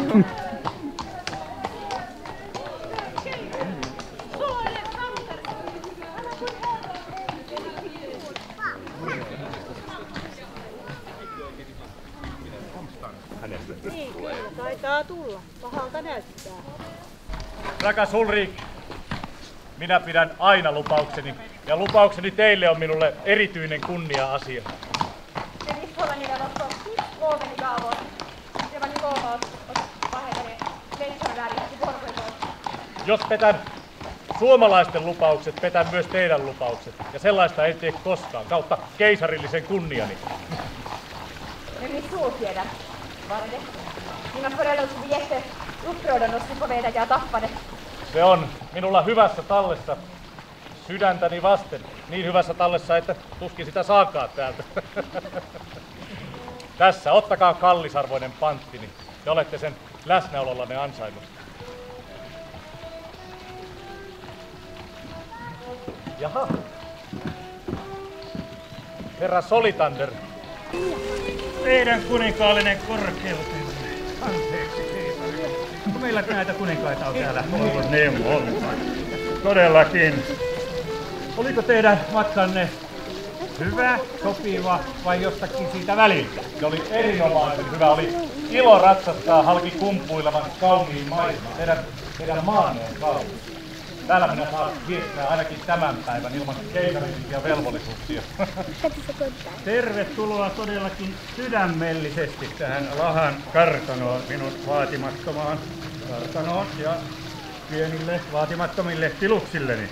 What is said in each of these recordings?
Niin, taitaa tulla. Pahalta näyttää. Rakas Ulrik, minä pidän aina lupaukseni. Ja lupaukseni teille on minulle erityinen kunnia-asia. Jos petän suomalaisten lupaukset, petän myös teidän lupaukset. Ja sellaista ei tee koskaan, kautta keisarillisen kunniani. Men så tiedä, Varde. Mina föräldrar skulle bli jätteupprörda om de skulle få veta att jag tappade. Se on minulla hyvässä tallessa, sydäntäni vasten. Niin hyvässä tallessa, että tuskin sitä saakaan täältä. Tässä, ottakaa kallisarvoinen panttini. Te olette sen läsnäolollanne ansainnut. Jaha. Herra Solitander. Teidän kuninkaallinen korkeutenne. Anteeksi, keisari. Meillä näitä kuninkaita on täällä ollut niin monta. Todellakin. Oliko teidän matkanne hyvä, sopiva vai jostakin siitä väliltä? Se oli erinomaisen hyvä. Oli ilo ratsastaa halki kumpuilevan kauniin maiseman. Teidän maanne on kaunis. Täällä minä saan viettää ainakin tämän päivän ilman keisarillisia velvollisuuksia. Tervetuloa todellakin sydämellisesti tähän Lahan kartanoon, minun vaatimattomaan kartanoon ja pienille vaatimattomille tiluksilleni.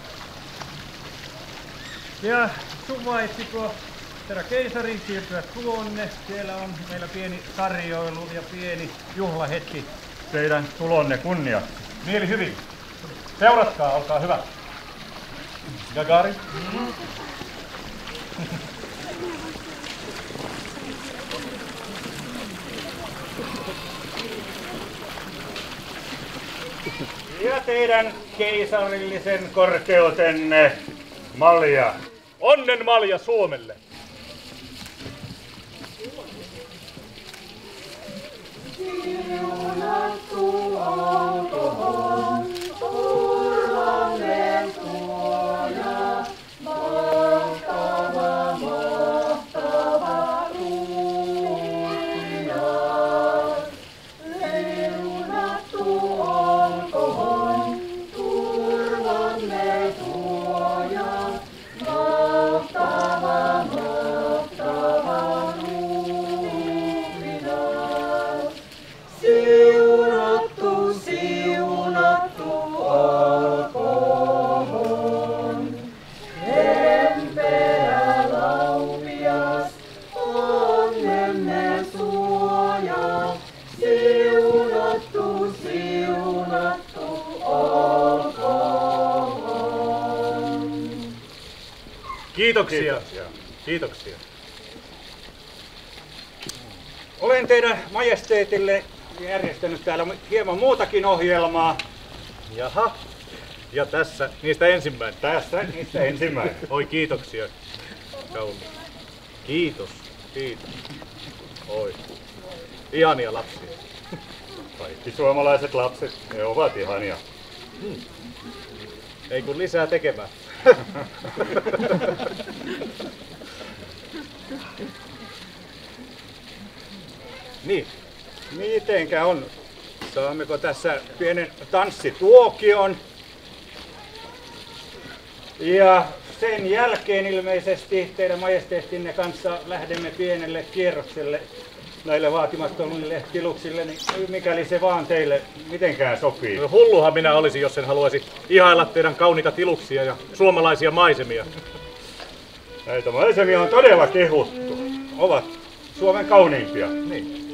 Ja suvaitsiko herra keisari siirtyä tuonne? Siellä on meillä pieni tarjoilu ja pieni juhlahetki teidän tulonne kunniaksi. Mieli hyvin. Seuratkaa, olkaa hyvä. Gagari. Ja teidän keisarillisen korkeutenne malja. Onnen malja Suomelle. Siunattu olkoon turvamme tuoja, mahtava, mahtava ruhtinas. Siunattu olkoon turvamme tuoja, mahtava, mahtava ruhtinas. Siunattu, siunattu olkoon. Lempeä laupias, onnemme suoja. Siunattu, siunattu olkoon. Kiitoksia. Kiitoksia. Olen teidän majesteetille järjestänyt täällä hieman muutakin ohjelmaa. Jaha. Ja tässä niistä ensimmäinen. Tästä niistä ensimmäinen. Oi, kiitoksia. Kauni. Kiitos. Kiitos. Oi. Ihania lapsia. Kaikki suomalaiset lapset, ne ovat ihania. Ei kun lisää tekemään. Niin. Mitenkä on? Saammeko tässä pienen tanssituokion? Ja sen jälkeen ilmeisesti teidän majesteettinne kanssa lähdemme pienelle kierrokselle näille vaatimattomille tiluksille, niin mikäli se vaan teille mitenkään sopii. No, hulluhan minä olisin, jos en haluaisi ihailla teidän kauniita tiluksia ja suomalaisia maisemia. Näitä maisemia on todella kehuttu. Ovat Suomen kauniimpia. Niin.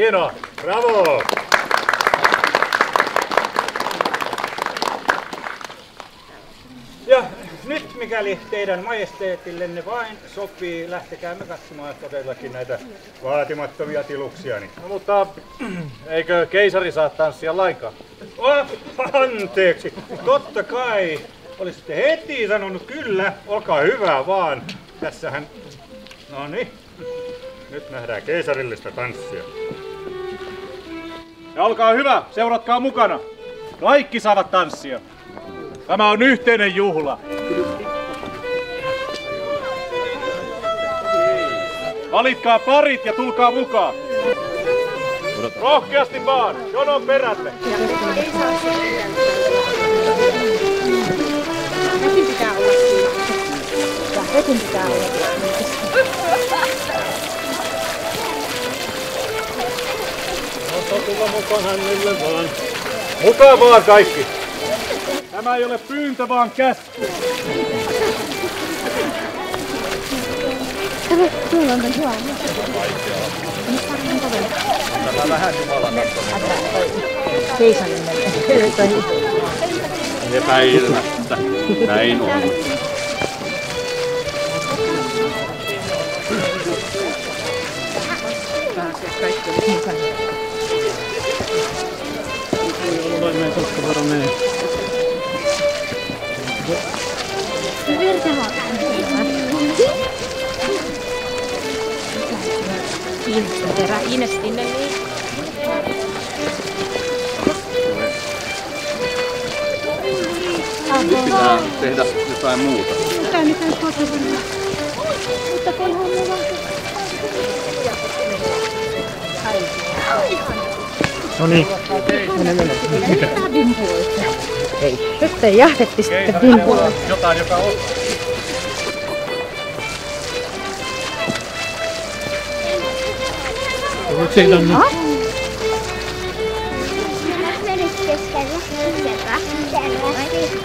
Hienoa. Bravo! Ja nyt mikäli teidän majesteetillenne vain sopii, lähtekäämme katsomaan todellakin näitä vaatimattomia tiluksiani. No, mutta eikö keisari saa tanssia lainkaan? Oh, anteeksi, totta kai. Olisitte heti sanonut kyllä, olkaa hyvä vaan. Tässähän, no niin, nyt nähdään keisarillista tanssia. Ja olkaa hyvä, seuratkaa mukana. Kaikki saavat tanssia. Tämä on yhteinen juhla. Valitkaa parit ja tulkaa mukaan. Rohkeasti vaan, jonon perälle. Nekin pitää olla siinä. Ja nekin pitää olla siinä. Tulla mukaan hänelle vaan. Mukaan vaan kaikki. Tämä ei ole pyyntö, vaan käsky. Tuolla on hyvä. Tämä vähän Jumalan katsomaan. Keisarille. Epäilemättä. Näin on. Kaikki oli mukana. Ines sinne niin. Pitää tehdä jotain muuta. Mitä mitään kotona. Mutta kunhan me vaan. No niin. Mitä vimpuista? Ei. Nyt ei jahdetti sitten vimpuista. Jotain, joka on. Menis keskellä. Selvästi.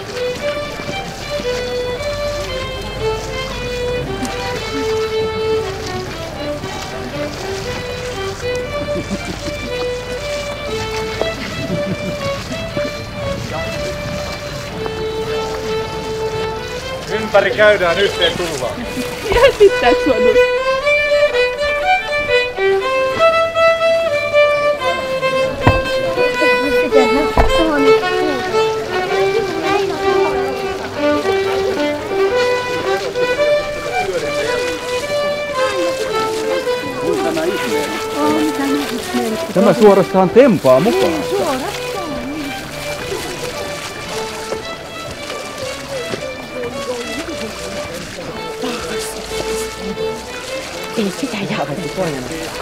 Ympäri käydään yhteen tulvaan. Jäsittääkö sua nyt? Tämä suorastaan tempaa mukaan. Ei sitä jahdetti pojana.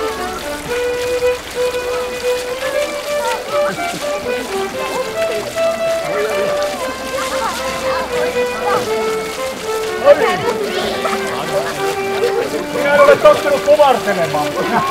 Minä en ole tottunut kumartelemaan.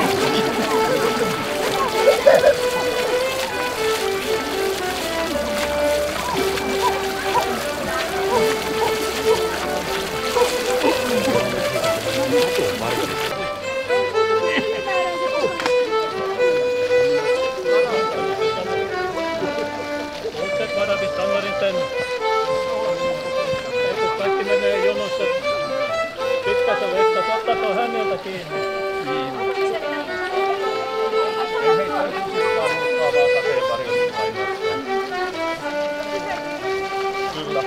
Kaikki menee jonossa pitkässä vessassa. Ottaa tuon häneltä kiinni. Kyllä.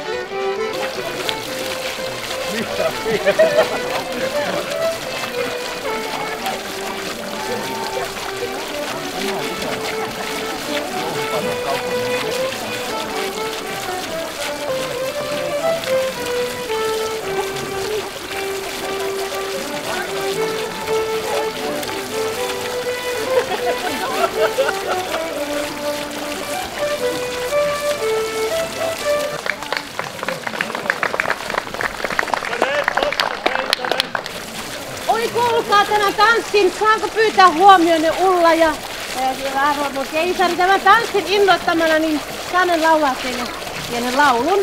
Oi kuulkaa tämän tanssin, saanko pyytää huomionne Ulla ja arvon keisari tämän tanssin innoittamana, niin saanen laulaa teille pienen laulun.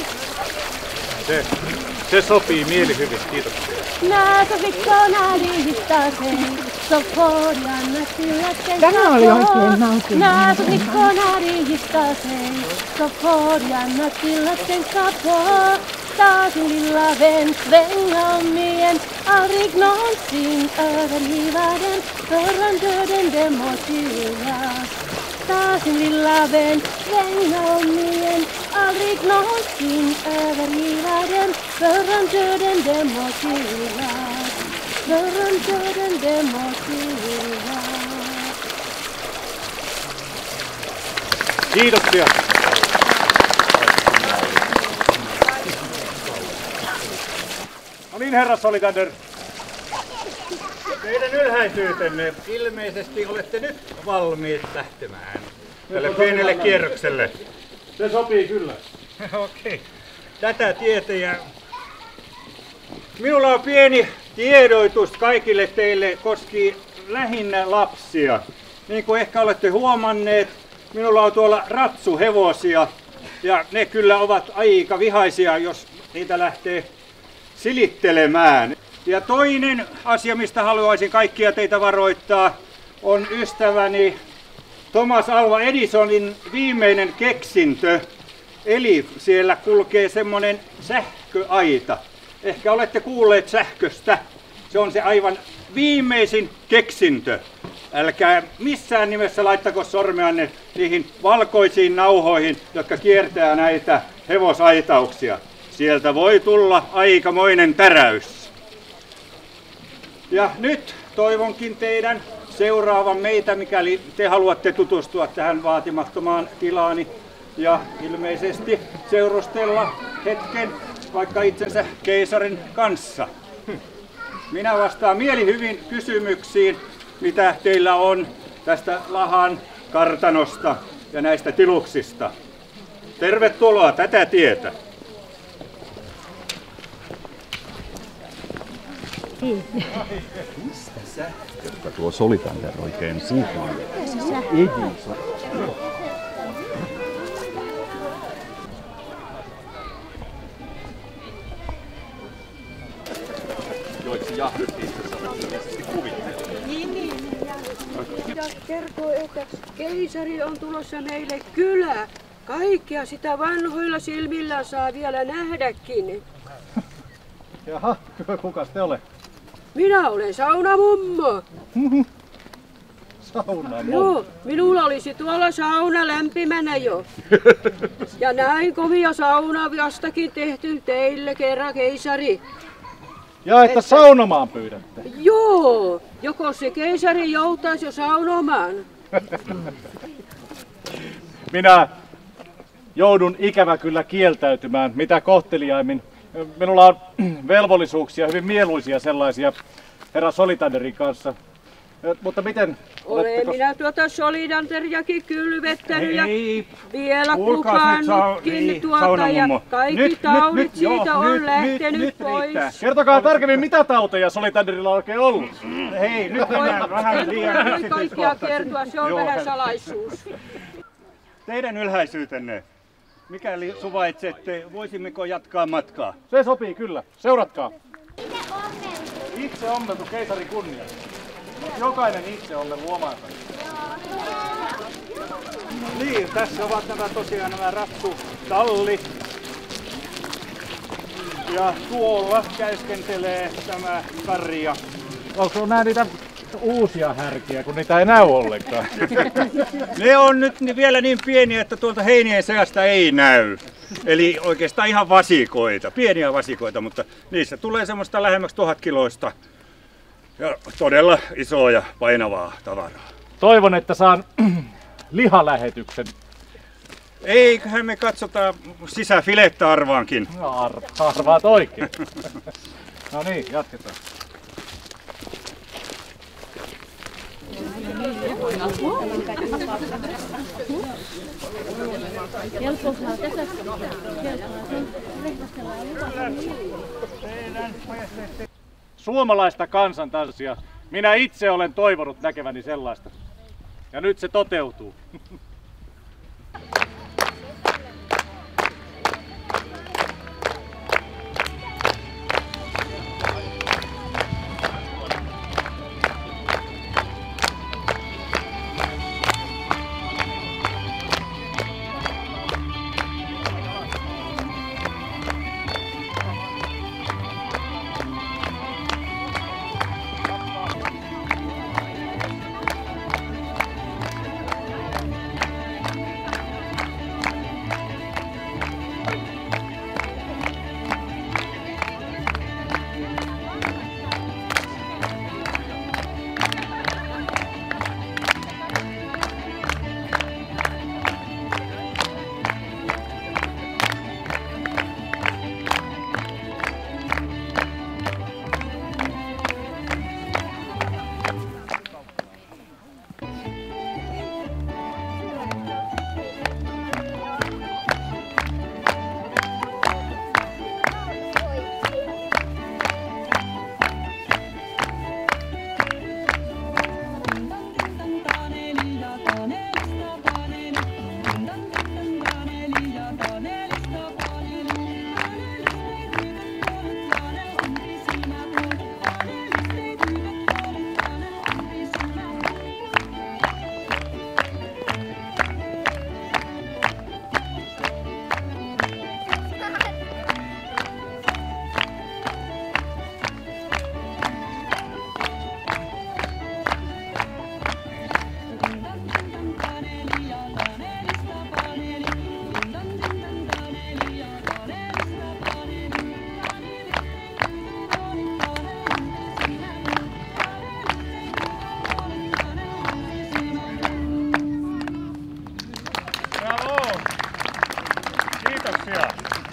Se sopii mielihyvin, kiitoksia. Nääkö vikkona liihittää sen, Tämä oli oikein nautinut. Naasut nikkonariistasei, Soporianastillaten kapo. Staasin lilla svängomien, aldrig någonsin övergiva den förrän döden demonstreras. Staasin lilla svängomien, aldrig någonsin övergiva den förrän döden demonstreras. Förrän döden demonstreras. Kiitoksia. No niin, herra Solitander. Teidän ylhäisyytenne, ilmeisesti olette nyt valmiit lähtemään tälle pienelle kierrokselle. Se sopii kyllä. Okei. Tätä tietä ja minulla on pieni tiedoitus kaikille teille koskien lähinnä lapsia. Niin kuin ehkä olette huomanneet, minulla on tuolla ratsuhevosia ja ne kyllä ovat aika vihaisia, jos niitä lähtee silittelemään. Ja toinen asia, mistä haluaisin kaikkia teitä varoittaa, on ystäväni Thomas Alva Edisonin viimeinen keksintö. Eli siellä kulkee semmonen sähköaita. Ehkä olette kuulleet sähköstä. Se on se aivan viimeisin keksintö. Älkää missään nimessä laittako sormeanne niihin valkoisiin nauhoihin, jotka kiertää näitä hevosaitauksia. Sieltä voi tulla aikamoinen täräys. Ja nyt toivonkin teidän seuraavan meitä, mikäli te haluatte tutustua tähän vaatimattomaan tilaani ja ilmeisesti seurustella hetken vaikka itsensä keisarin kanssa. Minä vastaan mielihyvin kysymyksiin, mitä teillä on tästä Lahan kartanosta ja näistä tiluksista. Tervetuloa tätä tietä. Mistä sähköstä tuo Solitander oikein puhuu? Joiksi jahdettiin tässä ilmeisesti kuvittelee. Ja kertoo, että keisari on tulossa meille kylään. Kaikkea sitä vanhoilla silmillä saa vielä nähdäkin. Jaha, kukas te olette? Minä olen saunamummo. Saunamummo? Joo, minulla olisi tuolla sauna lämpimänä jo. Ja näin kovia saunaviastakin tehty teille, kerran keisari. Ja että saunomaan pyydätte? Joo, joko se keisari joutaisi jo saunomaan. Minä joudun ikävä kyllä kieltäytymään, mitä kohteliaimmin. Minulla on velvollisuuksia, hyvin mieluisia sellaisia, herra Solitanderin kanssa. Mutta miten? Olen minä tuota Solidanteriakin kylvettänyt ja vielä kukannutkin tuota ja kaikki taudit siitä on lähtenyt pois. Kertokaa tarkemmin, mitä tauteja Solitanderilla on oikein ollut? Hei, nyt mennään vähän liian voi kaikkia kertoa, se on vähän salaisuus. Teidän ylhäisyytenne, mikäli suvaitsette, voisimmeko jatkaa matkaa? Se sopii kyllä. Seuratkaa. Itse ommeltu keisarin kunnia. Jokainen itse onnellu omansa. Niin, tässä ovat tosiaan nämä ratsutallit. Ja tuolla käyskentelee tämä karja. Onko nämä niitä uusia härkiä, kun niitä ei näy ollenkaan? Ne on nyt vielä niin pieniä, että tuolta heinien seasta ei näy. Eli oikeastaan ihan vasikoita, pieniä vasikoita, mutta niissä tulee semmoista lähemmäksi 1000 kiloista. Ja todella isoa ja painavaa tavaraa. Toivon, että saan lihalähetyksen. Eiköhän me katsotaan sisäfilettä arvaankin. No, arvaat oikein. No niin, jatketaan. Suomalaista kansantanssia. Minä itse olen toivonut näkeväni sellaista. Ja nyt se toteutuu.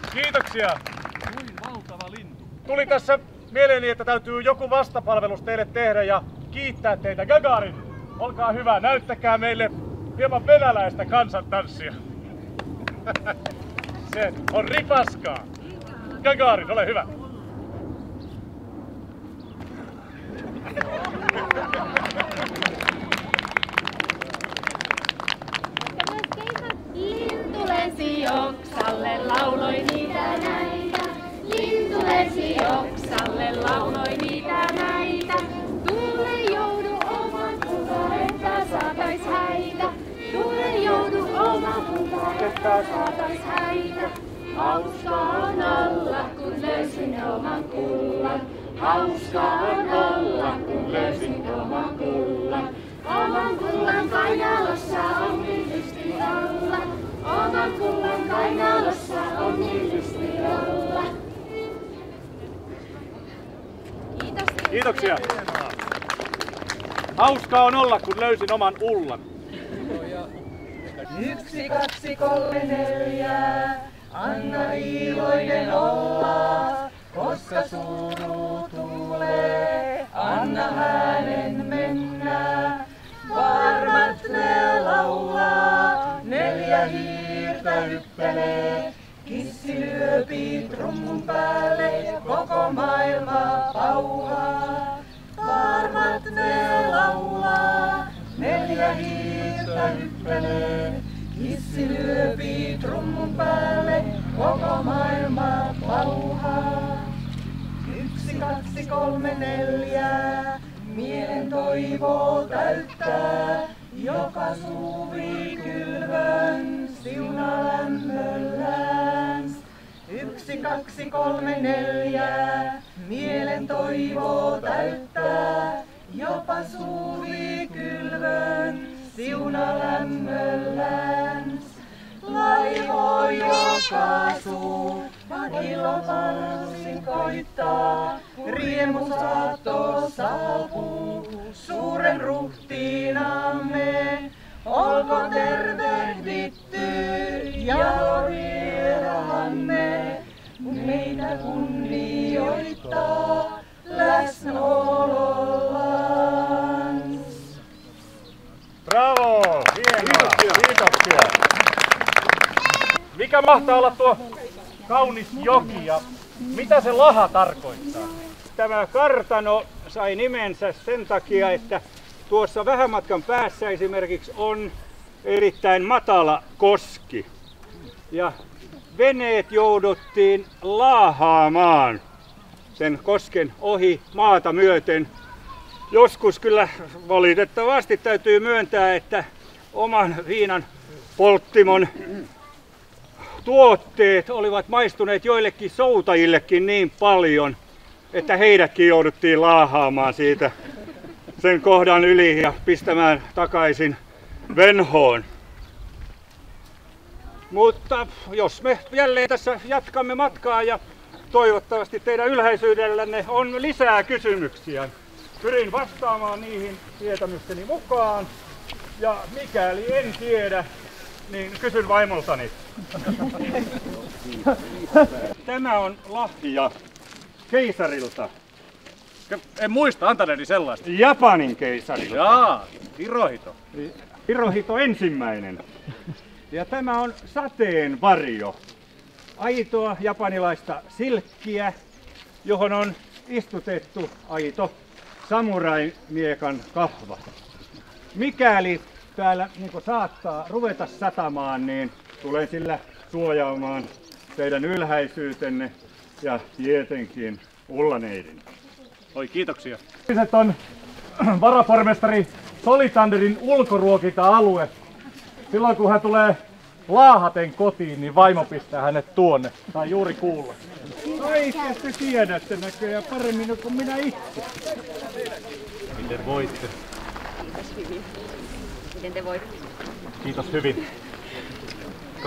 Kiitoksia. Kuin valtava lintu. Tuli tässä mieleeni, että täytyy joku vastapalvelus teille tehdä ja kiittää teitä. Gagarin, olkaa hyvä, näyttäkää meille hieman venäläistä kansantanssia. Se on ripaskaa. Gagarin, ole hyvä. Lintu lensi oksalle, lauloi niitä näitä. Lintu lensi oksalle, lauloi niitä näitä. Tulle joudu oman kulta, että saatais häitä. Tulle joudu oman kulta, että saatais häitä. Hauskaa on olla, kun löysin oman kullan. Hauskaa on olla, kun löysin oman kullan. Oman kullan kainalossa on niin lysti olla. Oman kullan kainalossa on niin lysti olla. Kiitos. Kiitoksia. Hauskaa on olla, kun löysin oman ullan. 1, 2, 3, 4. Anna iloinen olla, koska suru tulee. Anna hänen mennä, varmat ne laulaa. 4 hiirtä hyppelee, kissi lyöpi trummun päälle. Koko maailma pauhaa, varmat ne laulaa. 4 hiirtä hyppelee, kissi lyöpi trummun päälle, koko maailma pauhaa. 1, 2, 3, 4, mielen toivo täyttää, joka suuri kylvön siuna lämmöllään. 1, 2, 3, 4, mielen toivo täyttää, jopa suuri kylvön siuna lämmöllään. Laivo, joka suu, ilomarssin koittaa, riemusaatto saapuu, suuren ruhtinaamme. Olkoon tervehditty ja vierahamme, meitä kunnioittaa läsnäolollaan. Bravo! Hienoa! Kiitoksia! Mikä mahtaa olla tuo kaunis joki ja mitä se laha tarkoittaa? Tämä kartano sai nimensä sen takia, että tuossa vähän matkan päässä esimerkiksi on erittäin matala koski. Ja veneet jouduttiin laahaamaan sen kosken ohi maata myöten. Joskus kyllä valitettavasti täytyy myöntää, että oman viinan polttimon tuotteet olivat maistuneet joillekin soutajillekin niin paljon, että heidätkin jouduttiin laahaamaan siitä sen kohdan yli ja pistämään takaisin venhoon. Mutta jos me jälleen tässä jatkamme matkaa ja toivottavasti teidän ylhäisyydellänne on lisää kysymyksiä, pyrin vastaamaan niihin tietämysteni mukaan. Ja mikäli en tiedä, niin kysyn vaimoltani. Tämä on lahja keisarilta. En muista antaneeni sellaista. Japanin keisarilta. Jaa, Hirohito. Hirohito ensimmäinen. Ja tämä on sateenvarjo. Aitoa japanilaista silkkiä, johon on istutettu aito samurai-miekan kahva. Mikäli täällä saattaa ruveta satamaan, niin tulen sillä suojaamaan teidän ylhäisyytenne ja tietenkin ullaneidin. Oi, kiitoksia. Se on varapormestari Solitanderin ulkoruokinta-alue. Silloin kun hän tulee laahaten kotiin, niin vaimo pistää hänet tuonne. Tai juuri kuulla. Kaikkea te tiedätte näköjään paremmin kuin minä itse. Miten voitte? Kiitos hyvin. Miten te voitte? Kiitos hyvin. Te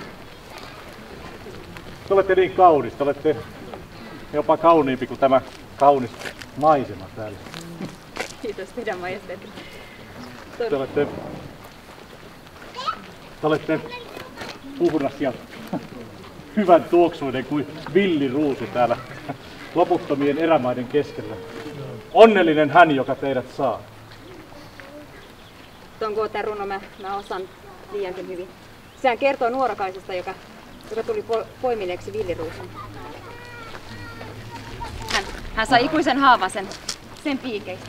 olette niin kaunis. Te olette jopa kauniimpi kuin tämä kaunis maisema täällä. Kiitos teidän majesteetti. Te olette puhdas ja hyvän tuoksuinen kuin villiruusu täällä loputtomien erämaiden keskellä. Onnellinen hän, joka teidät saa. Tuon Goethen runo mä osaan liiankin hyvin. Sehän kertoo nuorokaisesta, joka tuli poimineeksi villiruusun. Hän sai ikuisen haavan sen piikeistä.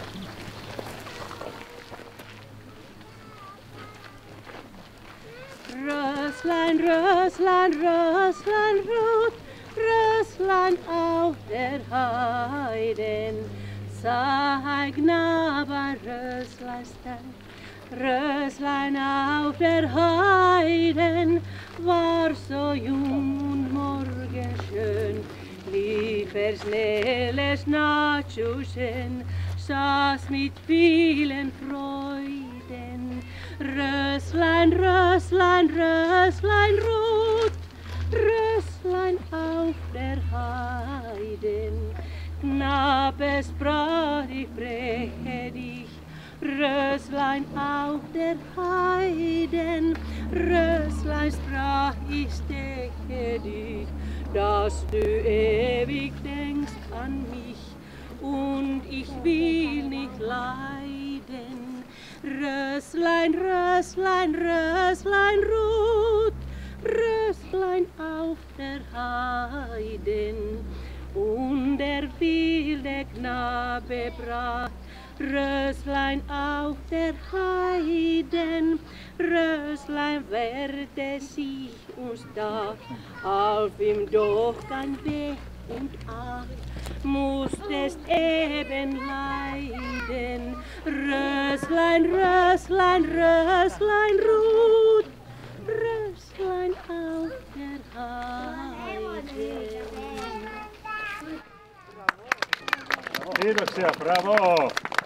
Röslein, Röslein, Röslein, Rot, Röslein auf der Heiden. Sei Gnaber Röslein, Röslein auf der Heiden. War so jung und morgenschön, lief schnelles Nachtschüchen, saß mit vielen Freuden. Röslein, Röslein, Röslein rot, Röslein auf der Heiden. Knabe sprach, ich breche dich, Röslein auf der Heiden. Röslein sprach, ich steche dich, dass du ewig denkst an mich, und ich will nicht leiden. Röslein, Röslein, Röslein rot, Röslein auf der Heiden. Und wilde Knabe brach Röslein auf der Heiden. Röslein wehrte sich und stach, half ihm doch kein Weg und Acht, musstest eben leiden. Röslein, Röslein, Röslein rot, Röslein auf der Heide. Kiitoksia, bravo!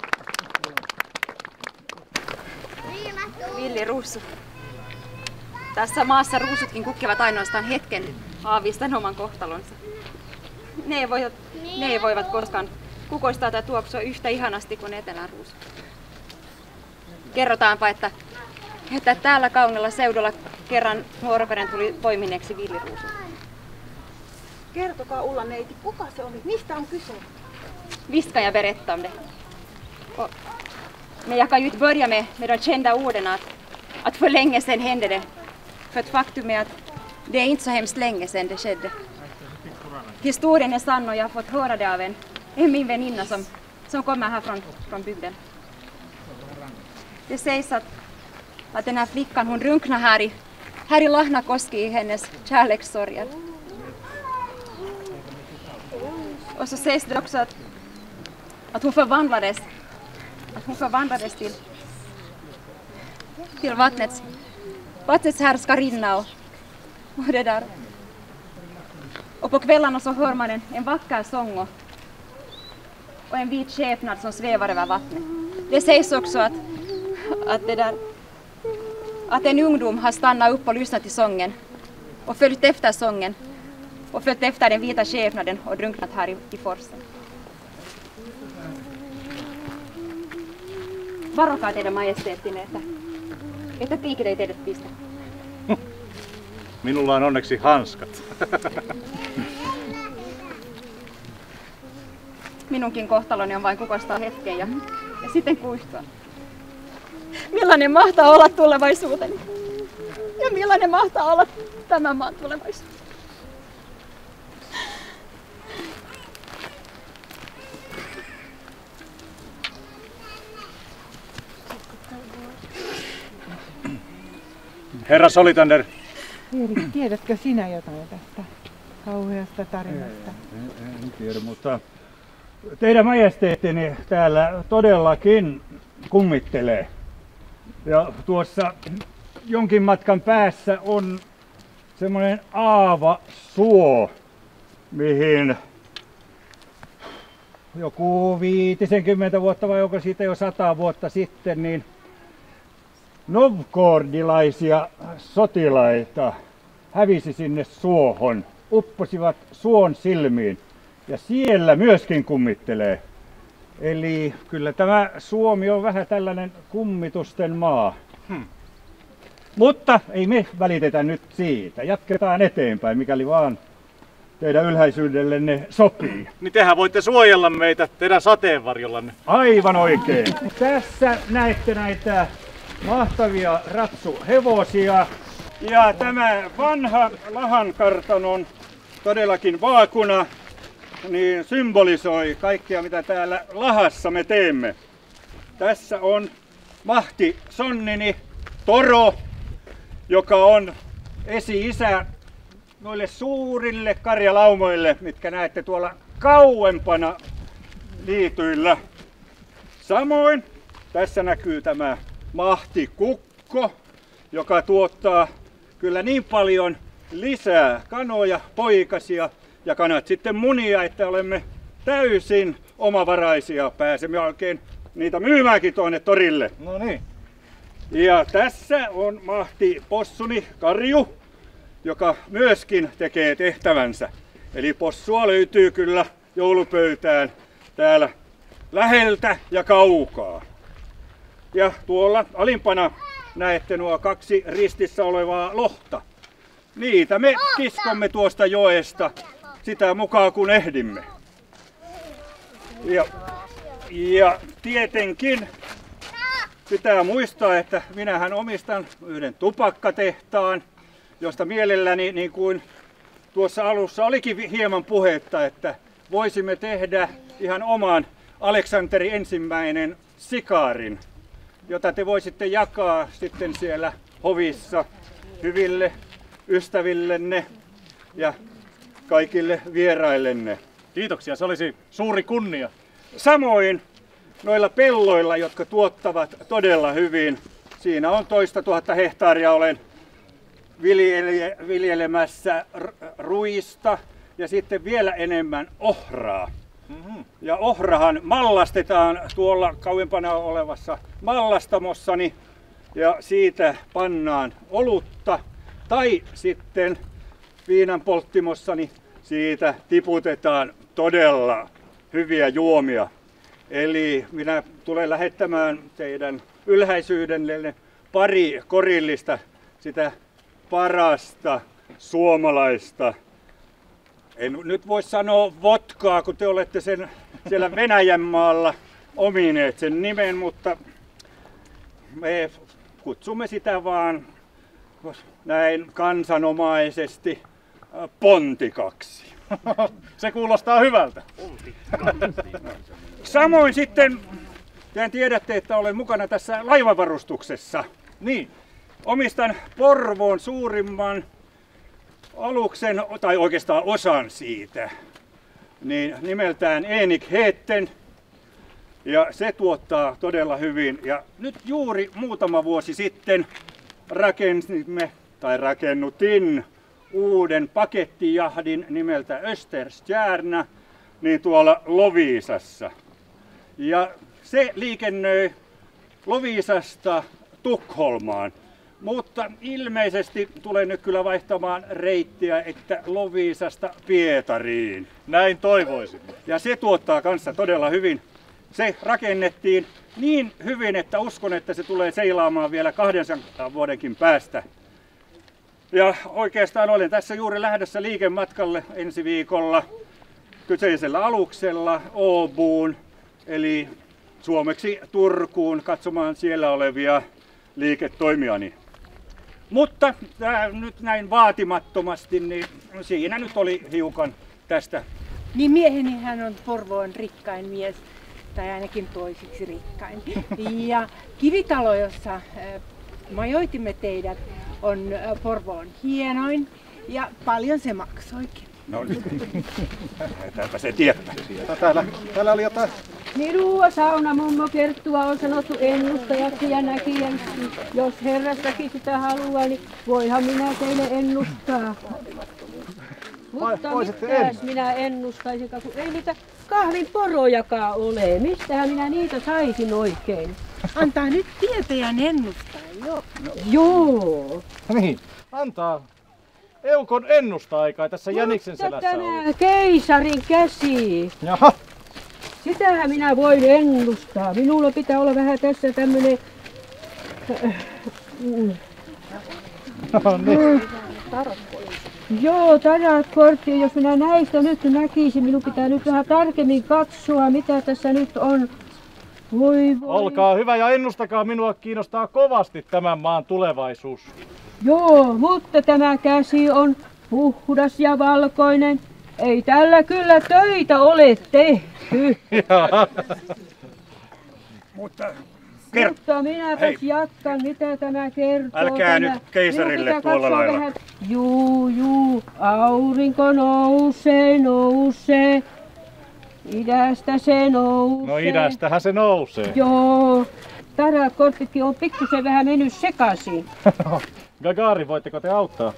Villiruusu. Tässä maassa ruusutkin kukkivat ainoastaan hetken aavistan oman kohtalonsa. Ne ei voivat koskaan kukoistaa tai tuoksua yhtä ihanasti kuin etelän ruusu. Kerrotaanpa, että täällä kaunilla seudulla kerran nuoroperen tuli poimineeksi villiruusu. Kertokaa Ulla neiti, kuka se oli? Mistä on kyse? Visst kan jag berätta om det. Men jag kan ju inte börja med de kända orden att för länge sedan hände det. För ett faktum är att det är inte så hemskt länge sedan det skedde. Historien är sann och jag har fått höra det av en min väninna som kommer här från bygden. Det sägs att den här flickan hon drunknade här i Lahnakoski i hennes kärlekssorger. Och så sägs det också att hon förvandlades till vattnets härskarinna och det där. Och på kvällarna så hör man en vacker sång och en vit skepnad som svävar över vattnet. Det sägs också att en ungdom har stannat upp och lyssnat till sången och följt efter sången och följt efter den vita skepnaden och drunknat här i forsen. Varokaa teidän majesteettinen, että tiikit ei teidät pistä. Minulla on onneksi hanskat. Minunkin kohtaloni on vain kukoistaa hetken ja sitten kuihtua. Millainen mahtaa olla tulevaisuuteni? Ja millainen mahtaa olla tämän maan tulevaisuus? Herra Solitander. Erik, tiedätkö sinä jotain tästä kauheasta tarinasta? En tiedä, mutta teidän majesteettini täällä todellakin kummittelee. Ja tuossa jonkin matkan päässä on semmoinen aavasuo, mihin joku 50 vuotta vai onko siitä jo 100 vuotta sitten, niin novgorodilaisia sotilaita hävisi sinne suohon, upposivat suon silmiin ja siellä myöskin kummittelee. Eli kyllä tämä Suomi on vähän tällainen kummitusten maa. Mutta ei me välitetä nyt siitä. Jatketaan eteenpäin, mikäli vaan teidän ylhäisyydellenne sopii. Niin tehän voitte suojella meitä teidän sateenvarjollanne. Aivan oikein. Tässä näette näitä mahtavia ratsuhevosia. Ja tämä vanha Lahankartanon todellakin vaakuna niin symbolisoi kaikkea, mitä täällä Lahassa me teemme. Tässä on Mahti Sonnini, Toro, joka on esi-isä noille suurille karjalaumoille, mitkä näette tuolla kauempana niityillä. Samoin tässä näkyy tämä Mahti Kukko, joka tuottaa kyllä niin paljon lisää kanoja, poikasia ja kanat sitten munia, että olemme täysin omavaraisia. Pääsemme oikein niitä myymäänkin tuonne torille. No niin. Ja tässä on Mahti Possuni Karju, joka myöskin tekee tehtävänsä. Eli possua löytyy kyllä joulupöytään täällä läheltä ja kaukaa. Ja tuolla alimpana näette nuo 2 ristissä olevaa lohta. Niitä me kiskomme tuosta joesta sitä mukaan kun ehdimme. Ja tietenkin pitää muistaa, että minähän omistan yhden tupakkatehtaan, josta mielelläni, niin kuin tuossa alussa olikin hieman puhetta, että voisimme tehdä ihan oman Aleksanteri ensimmäinen sikaarin, jota te voisitte jakaa sitten siellä hovissa hyville ystävillenne ja kaikille vieraillenne. Kiitoksia, se olisi suuri kunnia. Samoin noilla pelloilla, jotka tuottavat todella hyvin. Siinä on 2 000 hehtaaria olen viljelemässä ruista ja sitten vielä enemmän ohraa. Ja ohrahan mallastetaan tuolla kauempana olevassa mallastamossani ja siitä pannaan olutta tai sitten viinan polttimossani siitä tiputetaan todella hyviä juomia. Eli minä tulen lähettämään teidän ylhäisyydelle pari korillista sitä parasta suomalaista. En nyt voi sanoa vodkaa, kun te olette sen siellä Venäjänmaalla omineet sen nimen, mutta me kutsumme sitä vaan näin kansanomaisesti pontikaksi. Se kuulostaa hyvältä. Samoin sitten, tehän tiedätte, että olen mukana tässä laivavarustuksessa. Niin. Omistan Porvoon suurimman aluksen, tai oikeastaan osan siitä, niin nimeltään Enik Heetten. Ja se tuottaa todella hyvin. Ja nyt juuri muutama vuosi sitten rakennutin uuden pakettijahdin nimeltä Österstjärna niin tuolla Loviisassa. Ja se liikennöi Loviisasta Tukholmaan. Mutta ilmeisesti tulen nyt kyllä vaihtamaan reittiä, että Loviisasta Pietariin. Näin toivoisin. Ja se tuottaa kanssa todella hyvin. Se rakennettiin niin hyvin, että uskon, että se tulee seilaamaan vielä 200 vuodenkin päästä. Ja oikeastaan olen tässä juuri lähdössä liikematkalle ensi viikolla kyseisellä aluksella Åboon, eli suomeksi Turkuun, katsomaan siellä olevia liiketoimiani. Mutta nyt näin vaatimattomasti, niin siinä nyt oli hiukan tästä. Niin mieheni hän on Porvoon rikkain mies, tai ainakin toisiksi rikkain. Ja kivitalo, jossa majoitimme teidät, on Porvoon hienoin ja paljon se maksoikin. No niin, lähdetäänpä se tietää. Täällä oli jotain. Minua saunamummo Kerttua on sanottu ennustajaksi ja näkijäksi. Jos herrastakin sitä haluaa, niin voihan minä teille ennustaa. Mutta mitäs minä ennustaisin, kun ei niitä kahvin porojakaan ole. Mistähän minä niitä saisin oikein? Antaa nyt tietäjän ennustaa, joo. Joo. Niin, antaa. Eukon ennusta-aikaa tässä Jäniksen selässä on. Tämä keisarin käsi. Jaha. Sitähän minä voin ennustaa. Minulla pitää olla vähän tässä tämmönen No niin. Joo, tarakkortti. Jos minä näistä nyt näkisin, minun pitää nyt vähän tarkemmin katsoa, mitä tässä nyt on. Voi. Olkaa hyvä ja ennustakaa, minua kiinnostaa kovasti tämän maan tulevaisuus. Joo, mutta tämä käsi on puhdas ja valkoinen. Ei tällä kyllä töitä ole tehty. Mutta minäpäs jatkan, mitä tämä kertoo. Älkää nyt keisarille tuolla lailla. Vähän. Juu, aurinko nousee. Idästä se nousee. No idästähän se nousee. Joo, tarakorttikin on pikkusen vähän mennyt sekaisin. Gagarin, voitteko te auttaa?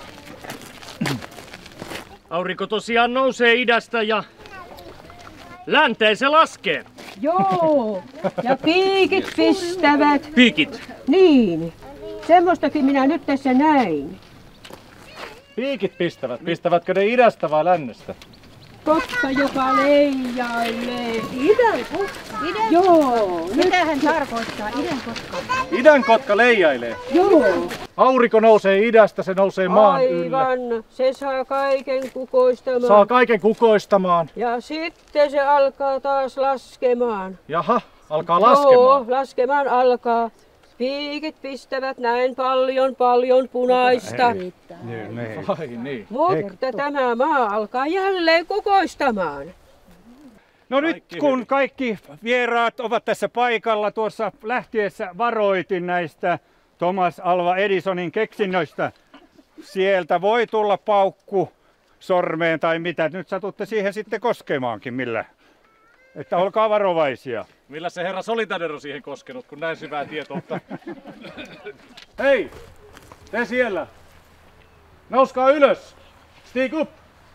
Aurinko tosiaan nousee idästä ja länteen se laskee. Joo, ja piikit pistävät. Piikit? Niin, semmoistakin minä nyt tässä näin. Piikit pistävät. Pistävätkö ne idästä vai lännestä? Kotka, joka leijailee. Idän kotka? Joo. Mitä hän tarkoittaa? Idän kotka? Idän kotka leijailee? Joo. Aurinko nousee idästä, se nousee maan ylle. Aivan, se saa kaiken kukoistamaan. Saa kaiken kukoistamaan. Ja sitten se alkaa taas laskemaan. Jaha, alkaa laskemaan? Joo, laskemaan alkaa. Piikit pistävät näin paljon punaista. Niin. Mutta tämä maa alkaa jälleen kukoistamaan. No nyt kun kaikki vieraat ovat tässä paikalla, tuossa lähtiessä varoitin näistä Thomas Alva Edisonin keksinnöistä. Sieltä voi tulla paukku sormeen tai mitä. Nyt satutte siihen sitten koskemaankin millä. Että olkaa varovaisia. Millä se herra Solitander on siihen koskenut, kun näin syvää tietoutta? Hei! Te siellä! Nouskaa ylös! Stig up!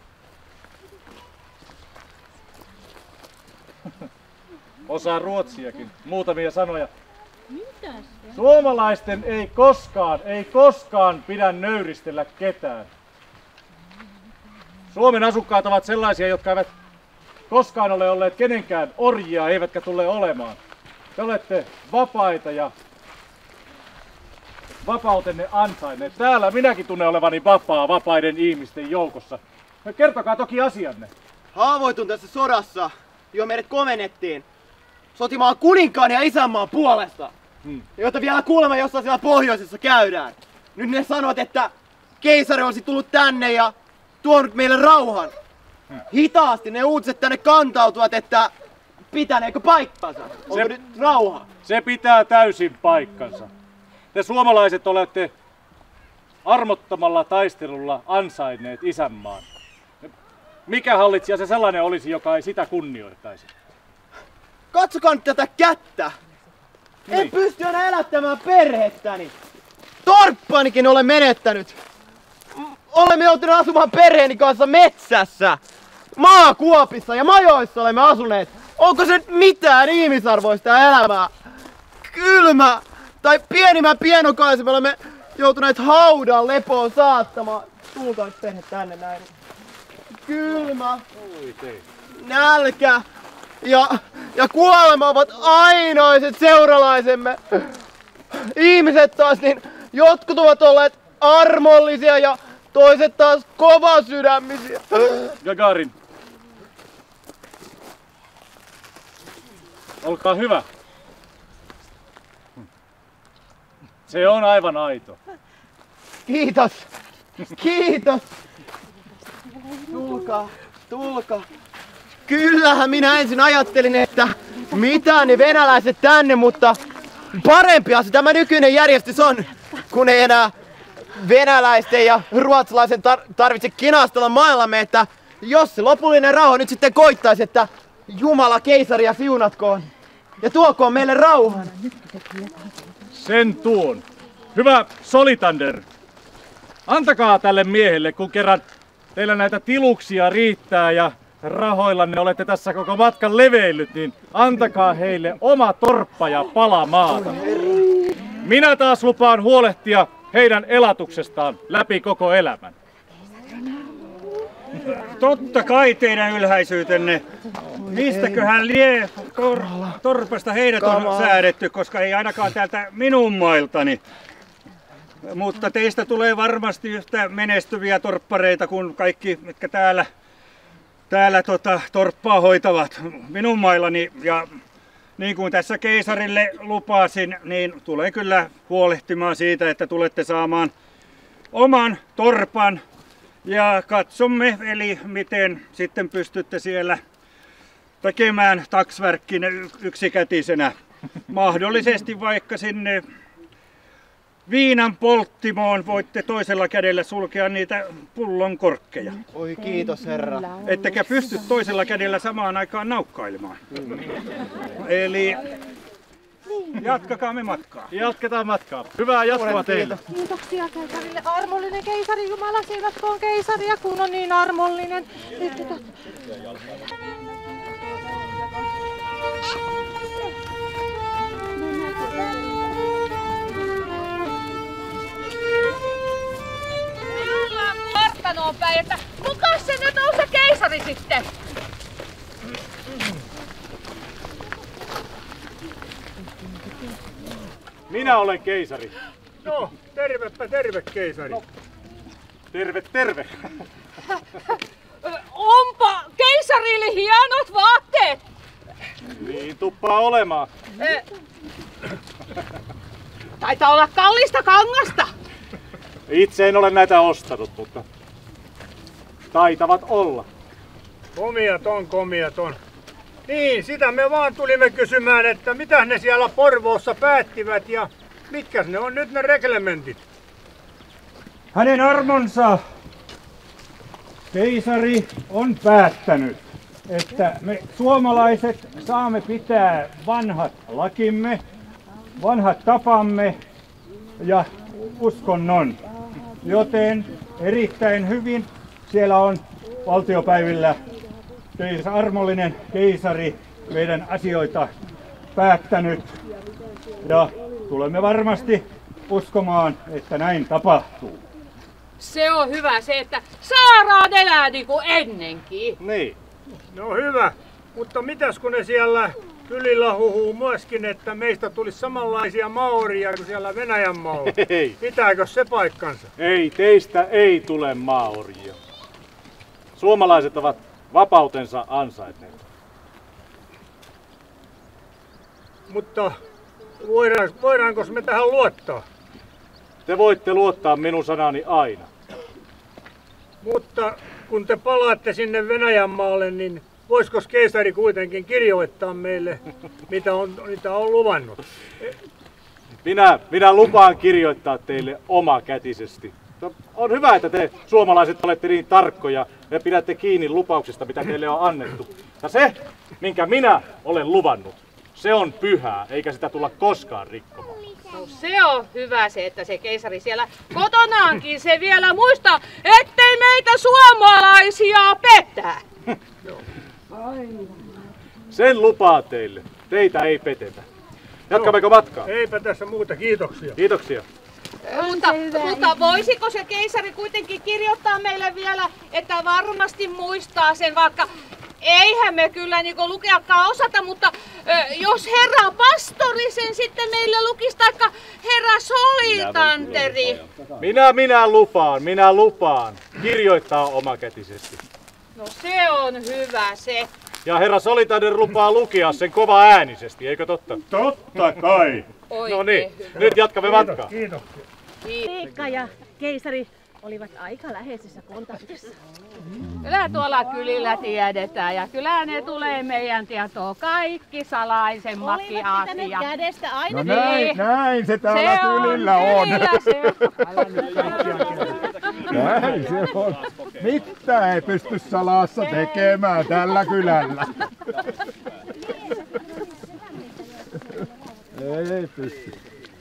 Osaa ruotsiakin. Muutamia sanoja. Mitäs? Suomalaisten ei koskaan pidä nöyristellä ketään. Suomen asukkaat ovat sellaisia, jotka eivät koskaan ole olleet kenenkään orjia, eivätkä tule olemaan. Te olette vapaita ja vapautenne ansainneet. Täällä minäkin tunnen olevani vapaiden ihmisten joukossa. Kertokaa toki asianne. Haavoitun tässä sodassa, johon meidät komennettiin sotimaan kuninkaan ja isänmaan puolesta. Jota vielä kuulemma jossain siellä pohjoisessa käydään. Nyt ne sanovat, että keisari olisi tullut tänne ja tuonut meille rauhan. Hitaasti ne uutiset tänne kantautuvat, että pitäneekö paikkansa? Onko nyt rauha? Se pitää täysin paikkansa. Te suomalaiset olette armottomalla taistelulla ansainneet isänmaan. Mikä hallitsija se sellainen olisi, joka ei sitä kunnioittaisi? Katsokaa nyt tätä kättä! Niin. En pysty enää elättämään perhettäni! Torppanikin olen menettänyt! Olemme joutuneet asumaan perheeni kanssa metsässä! Maakuopissa ja majoissa olemme asuneet! Onko se mitään ihmisarvoista elämää? Kylmä! Tai pienimmän pienokaisen me olemme joutuneet haudan lepoon saattamaan. Tulkaa nyt perhe tänne näin. Kylmä! Nälkä! Ja kuolema ovat ainoiset seuralaisemme. Ihmiset taas, niin jotkut ovat olleet armollisia ja toiset taas kovasydämisiä. Gagarin. Olkaa hyvä. Se on aivan aito. Kiitos. Kiitos. Tulkaa. Kyllähän minä ensin ajattelin, että mitä ne venäläiset tänne, mutta parempia se tämä nykyinen järjestys on, kun ei enää venäläisten ja ruotsalaisen tarvitse kinastella maailmamme, että jos se lopullinen rauha nyt sitten koittaisi, että Jumala keisaria siunatkoon ja tuokoon meille rauhan. Sen tuon. Hyvä Solitander, antakaa tälle miehelle, kun kerran teillä näitä tiluksia riittää ja rahoillanne olette tässä koko matkan leveillyt, niin antakaa heille oma torppa ja pala maata. Minä taas lupaan huolehtia heidän elatuksestaan läpi koko elämän. Totta kai teidän ylhäisyytenne. Mistäköhän lie torpasta heidät on säädetty, koska ei ainakaan täältä minun mailtani. Mutta teistä tulee varmasti yhtä menestyviä torppareita kuin kaikki, mitkä täällä torppaa hoitavat minun maillani. Ja niin kuin tässä keisarille lupasin, niin tulen kyllä huolehtimaan siitä, että tulette saamaan oman torpan. Ja katsomme, eli miten sitten pystytte siellä tekemään taksvärkkin yksikätisenä. Mahdollisesti vaikka sinne viinan polttimoon voitte toisella kädellä sulkea niitä pullon korkkeja. Oi kiitos herra. Ettekä pysty toisella kädellä samaan aikaan naukkailemaan. Eli jatkakaamme matkaa. Jatketaan matkaa. Hyvää jatkoa teille. Kiitoksia keisarille. Armollinen keisari, Jumala siunatkoon keisaria, kun on niin armollinen. Ollaan kartanoon päin, että kukas se nyt on se keisari sitten? Minä olen keisari. No, tervepä terve keisari. No. Terve, terve. Onpa keisarille hienot vaatteet. Niin tuppaa olemaan. Taitaa olla kallista kangasta. Itse en ole näitä ostanut, mutta taitavat olla. Komiat on. Niin, sitä me vaan tulimme kysymään, että mitä ne siellä Porvoossa päättivät ja mitkä ne on nyt ne reglementit? Hänen armonsa keisari on päättänyt, että me suomalaiset saamme pitää vanhat lakimme, vanhat tapamme ja uskonnon. Joten erittäin hyvin siellä on valtiopäivillä armollinen keisari meidän asioita päättänyt ja tulemme varmasti uskomaan, että näin tapahtuu. Se on hyvä se, että saadaan elää niin kuin ennenkin. Niin. No hyvä, mutta mitäs kun ne siellä kylillä huhuu myöskin, että meistä tulisi samanlaisia maoria kuin siellä Venäjän maalla? Ei. Pitääkö se paikkansa? Ei, teistä ei tule maoria. Suomalaiset ovat vapautensa ansainneet. Mutta voidaanko me tähän luottaa? Te voitte luottaa minun sanani aina. Mutta kun te palaatte sinne Venäjän maalle, niin voisiko keisari kuitenkin kirjoittaa meille, mitä on luvannut? Minä lupaan kirjoittaa teille omakätisesti. On hyvä, että te suomalaiset olette niin tarkkoja ja pidätte kiinni lupauksista, mitä teille on annettu. Ja se, minkä minä olen luvannut, se on pyhää, eikä sitä tulla koskaan rikkomaan. No se on hyvä se, että se keisari siellä kotonaankin se vielä muistaa, ettei meitä suomalaisia petä. Sen lupaa teille. Teitä ei petetä. Jatkammeko matkaa? Eipä tässä muuta, kiitoksia. Kiitoksia. Mutta voisiko se keisari kuitenkin kirjoittaa meille vielä, että varmasti muistaa sen, vaikka eihän me kyllä niinku lukeakaan osata, mutta jos herra pastori sen sitten meille lukisi, taikka herra solitanteri. Minä lupaan kirjoittaa omakätisesti. No se on hyvä se. Ja herra Solitander lupaa lukea sen kova äänisesti, eikö totta? Totta kai. No niin, nyt jatkamme matkaa. Kiitoksia. Riikka ja keisari olivat aika läheisessä kontaktissa. Kyllä tuolla kylillä tiedetään ja kyllä ne tulee meidän tietoon kaikki salaisemmatkin asiat. Olivat pitäneet kädestä aina. No näin se täällä kylillä on. Näin se on. Mitä ei pysty salassa tekemään tällä kylällä. Ei pysty.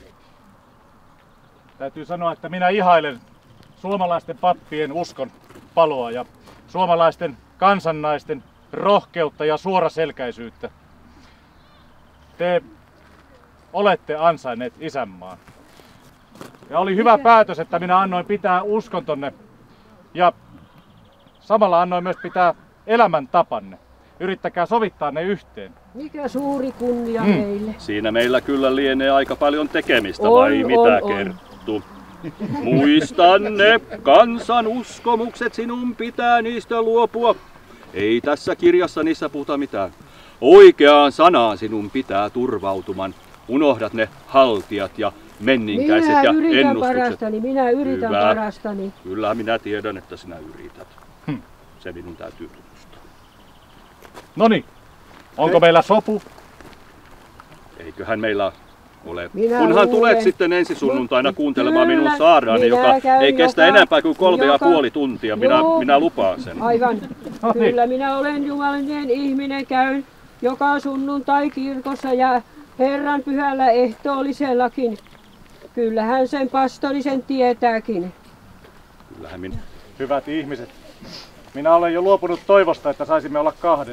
Täytyy sanoa, että minä ihailen suomalaisten pappien uskon paloa ja suomalaisten kansannaisten rohkeutta ja suoraselkäisyyttä. Te olette ansainneet isänmaan. Ja oli hyvä päätös, että minä annoin pitää uskontonne ja samalla annoin myös pitää elämäntapanne. Yrittäkää sovittaa ne yhteen. Mikä suuri kunnia meille. Siinä meillä kyllä lienee aika paljon tekemistä, vai mitä Kerttu? Muistan ne kansan uskomukset, sinun pitää niistä luopua. Ei tässä kirjassa niissä puhuta mitään. Oikeaan sanaan sinun pitää turvautuman. Unohdat ne haltijat ja menninkäiset ja ennustukset. Minä yritän parastani. Kyllä minä tiedän, että sinä yrität. Se minun täytyy tunnustaa. Noniin, onko meillä sopu? Eiköhän meillä ole. Kunhan tulet sitten ensi sunnuntaina kuuntelemaan minun saaraani, joka ei kestä enempää kuin 3,5 tuntia. Minä lupaan sen. Aivan. Kyllä minä olen jumalinen ihminen, käyn joka sunnuntai kirkossa ja Herran pyhällä ehtoollisellakin. Kyllähän sen pastori sen tietääkin. Kyllähän minä. Hyvät ihmiset, minä olen jo luopunut toivosta, että saisimme olla 2.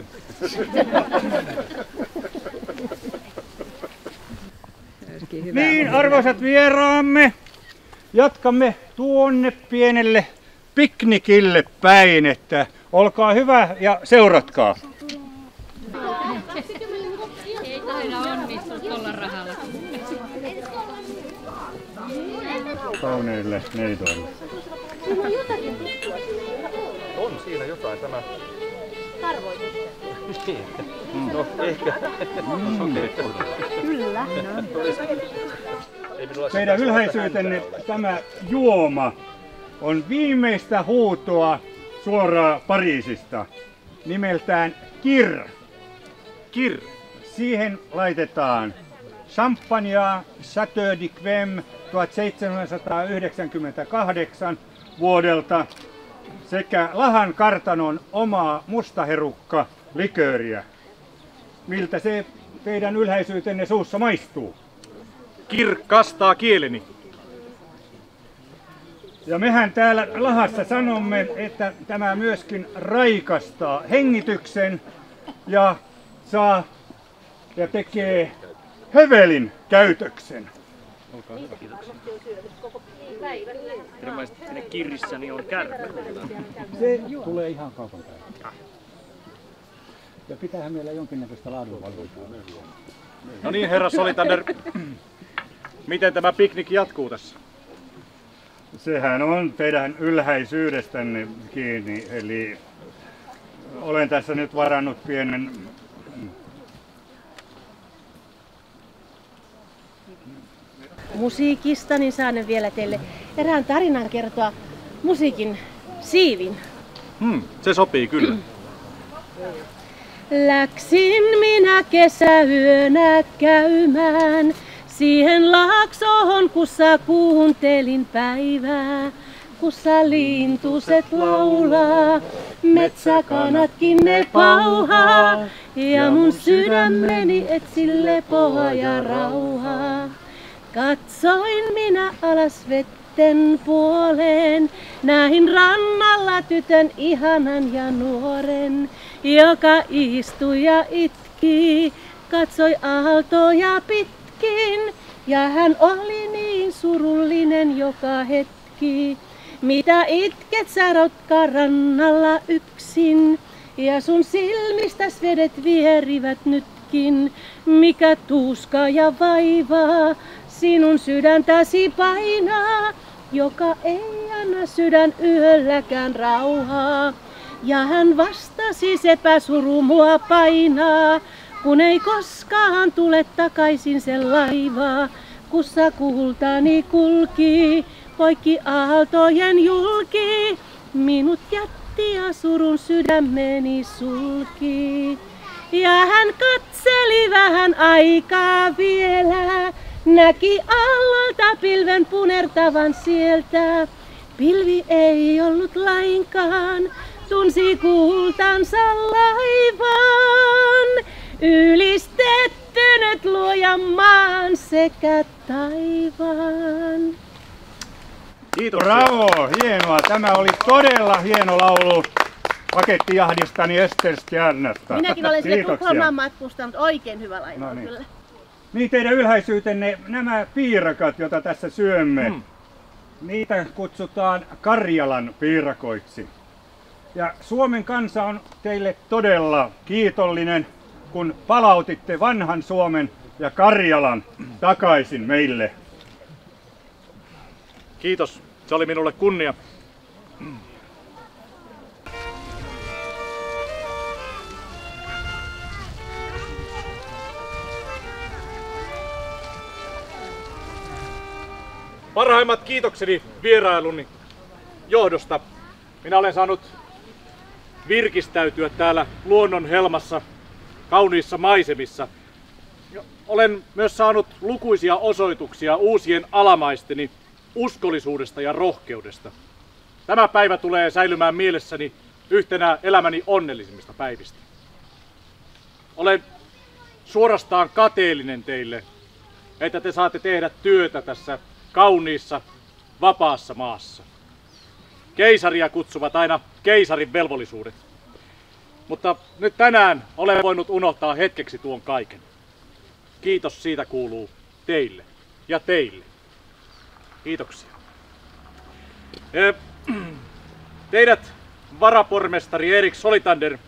Niin, arvoisat vieraamme, jatkamme tuonne pienelle piknikille päin, että olkaa hyvä ja seuratkaa. Ei taida onnistua tuolla rahalla. Kauneille neitoille. On siinä jotain tämä. Tarvoitusta. No ehkä. Kyllä. Teidän ylhäisyytenne tämä juoma on viimeistä huutoa suoraan Pariisista, nimeltään Kir. Kir. Siihen laitetaan champagnea Chateau de Quem 1798 vuodelta sekä Lahan kartanon omaa mustaherukka likööriä. Miltä se teidän ylhäisyytenne suussa maistuu? Kirkastaa kieleni. Ja mehän täällä Lahassa sanomme, että tämä myöskin raikastaa hengityksen ja saa ja tekee hövelin käytöksen. Olkaa hyvä, kiitoksia. Ilmeisesti siinä Kirrissäni on kärpä. Se tulee ihan kaupan päivä. Ja pitäähän meillä jonkinnäköistä laadunvalvontaa. No niin, herra Solitander. Miten tämä piknik jatkuu tässä? Sehän on teidän ylhäisyydestänne kiinni, eli olen tässä nyt varannut pienen musiikista, niin saan vielä teille erään tarinan kertoa musiikin siivin. Se sopii kyllä. Läksin minä kesäyönä käymään siihen laaksoon, kussa kuuntelin päivää. Kussa lintuset laulaa, metsäkanatkin ne pauhaa, ja mun sydämeni etsi lepoa ja rauhaa. Katsoin minä alas vetten puoleen, näin rannalla tytön ihanan ja nuoren, joka istui ja itki, katsoi aaltoja pitkin, ja hän oli niin surullinen joka hetki. Mitä itket sä rotkaa rannalla yksin, ja sun silmistäs vedet vierivät nytkin, mikä tuska ja vaivaa sinun sydäntäsi painaa, joka ei anna sydän yölläkään rauhaa. Ja hän vastasi, sepä suru mua painaa, kun ei koskaan tule takaisin se laiva, kussa kultani kulki, poikki aaltojen julki, minut jätti ja surun sydämeni sulki. Ja hän katseli vähän aikaa vielä, näki aallolta pilven punertavan sieltä. Pilvi ei ollut lainkaan, tunsi kultansa laivan. Ylistetty nyt luojan maan sekä taivaan. Kiitos. Bravo, hienoa. Tämä oli todella hieno laulu pakettijahdistani Österstjärnasta. Minäkin olen sille Tukholmaan matkustanut. Oikein hyvä laulu No niin. kyllä. Niin, teidän ylhäisyytenne, nämä piirakat, joita tässä syömme, niitä kutsutaan Karjalan piirakoiksi. Ja Suomen kansa on teille todella kiitollinen, kun palautitte vanhan Suomen ja Karjalan takaisin meille. Kiitos, se oli minulle kunnia. Parhaimmat kiitokseni vierailuni johdosta. Minä olen saanut virkistäytyä täällä luonnon helmassa, kauniissa maisemissa. Olen myös saanut lukuisia osoituksia uusien alamaisteni uskollisuudesta ja rohkeudesta. Tämä päivä tulee säilymään mielessäni yhtenä elämäni onnellisimmista päivistä. Olen suorastaan kateellinen teille, että te saatte tehdä työtä tässä kauniissa, vapaassa maassa. Keisaria kutsuvat aina keisarin velvollisuudet. Mutta nyt tänään olen voinut unohtaa hetkeksi tuon kaiken. Kiitos siitä kuuluu teille ja teille. Kiitoksia. Teidät, varapormestari Erik Solitander,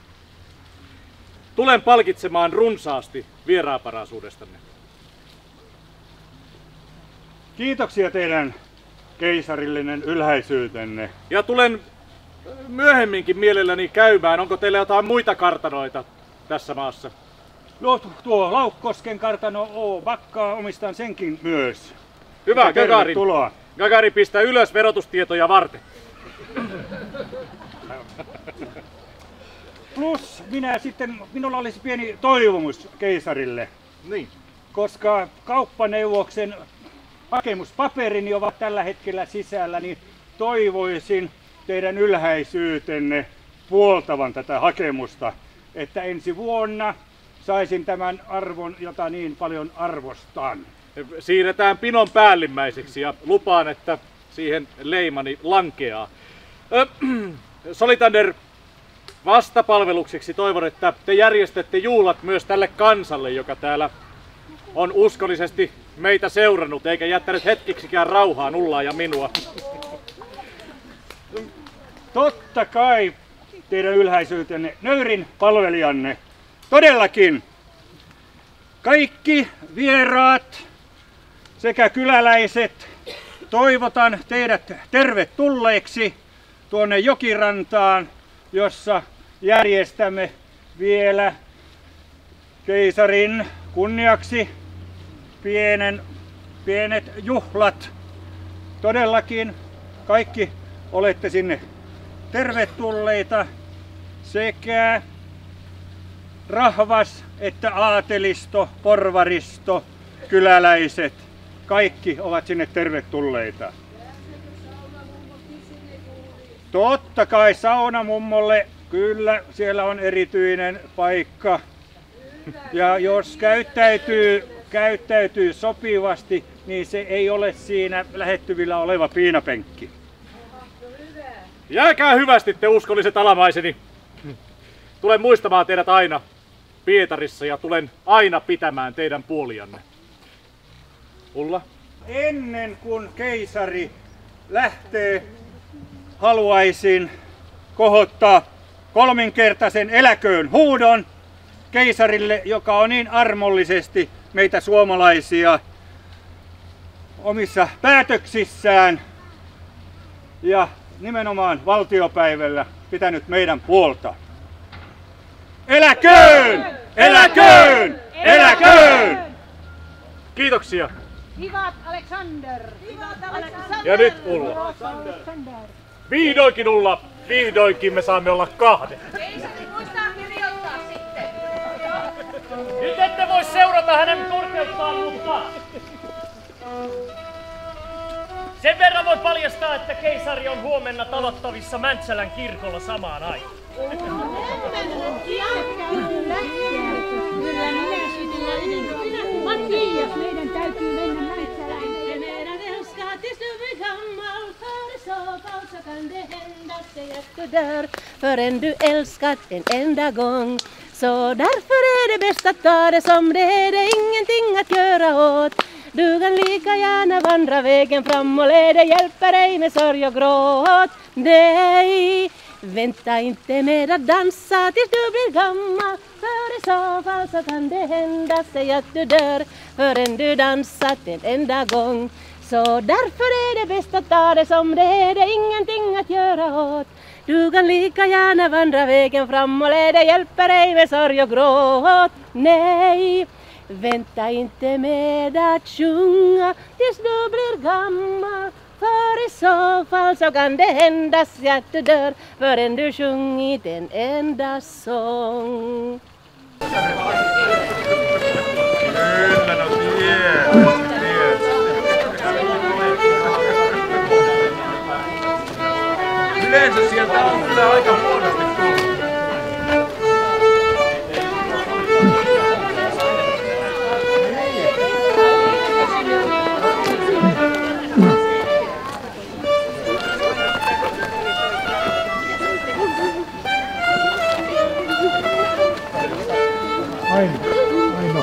tulen palkitsemaan runsaasti vieraanvaraisuudestanne. Kiitoksia teidän keisarillinen ylhäisyytenne. Ja tulen myöhemminkin mielelläni käymään. Onko teillä jotain muita kartanoita tässä maassa? No, tuo Laukkosken kartano Vakkaa, omistan senkin myös. Hyvä, Gagarin. Gagarin pistää ylös verotustietoja varten. Plus minulla olisi pieni toivomus keisarille. Niin. Koska kauppaneuvoksen hakemuspaperini ovat tällä hetkellä sisällä, niin toivoisin teidän ylhäisyytenne puoltavan tätä hakemusta, että ensi vuonna saisin tämän arvon, jota niin paljon arvostan. Siirretään pinon päällimmäiseksi ja lupaan, että siihen leimani lankeaa. Solitander, vastapalvelukseksi toivon, että te järjestätte juhlat myös tälle kansalle, joka täällä on uskollisesti meitä seurannut, eikä jättänyt hetkiksikään rauhaan Ullaa ja minua. Totta kai teidän ylhäisyytenne, nöyrin palvelijanne. Todellakin kaikki vieraat sekä kyläläiset toivotan teidät tervetulleeksi tuonne Jokirantaan, jossa järjestämme vielä keisarin kunniaksi pienet juhlat. Todellakin kaikki olette sinne tervetulleita, sekä rahvas että aatelisto, porvaristo, kyläläiset. Kaikki ovat sinne tervetulleita. Totta kai saunamummolle, kyllä siellä on erityinen paikka. Ja jos käyttäytyy sopivasti, niin se ei ole siinä lähettyvillä oleva piinapenkki. Jääkää hyvästi te uskolliset alamaiseni. Tulen muistamaan teidät aina Pietarissa ja tulen aina pitämään teidän puolianne. Ulla? Ennen kuin keisari lähtee, haluaisin kohottaa kolminkertaisen eläköön huudon keisarille, joka on niin armollisesti meitä suomalaisia omissa päätöksissään ja nimenomaan valtiopäivällä pitänyt meidän puolta. Eläköön! Eläköön! Eläköön! Kiitoksia. Vivat Alexander! Vivat Alexander! Ja nyt Ulla. Vihdoinkin Ulla, vihdoinkin me saamme olla kahden. Muistaa kirjoittaa sitten. Nyt ette voi seurata hänen korkeuttaan, mutta sen verran voi paljastaa, että keisari on huomenna tavoittavissa Mäntsälän kirkolla samaan aikaan. Mattias, meidän täytyy mennä Mäntsälään. Meidän älskatis du blir gammal, för så fall så kan det hända sig att du dör förrän du älskat en enda gång. Så därför är det bäst att ta det som det är, det ingenting att göra åt. Du kan lika gärna vandra vägen fram och leda hjälper dig med sorg och gråt. Nej, vänta inte med att dansa tills du blir gammal, för i så fall så kan det hända sig att du dör förrän du dansat en enda gång. Så därför är det bäst att ta det som det är, det ingenting att göra åt. Du kan lika gärna vandra vägen fram och det hjälper ej med sorg och gråt. Nej, vänta inte med att sjunga tills du blir gammal. För i så fall så kan det hända att du dör förrän du sjungit en enda sång. Yleensä sieltä on kyllä aika huonosti tullut. Aino.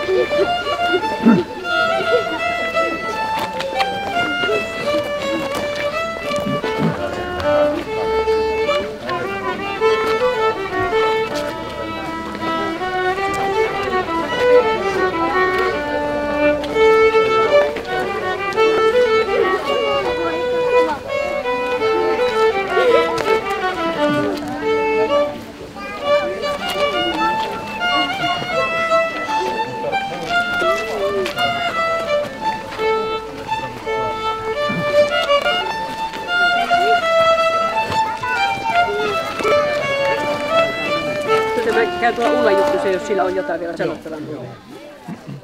Käy tuo Ulla juttu se, jos sillä on jotain vielä sanottavaa.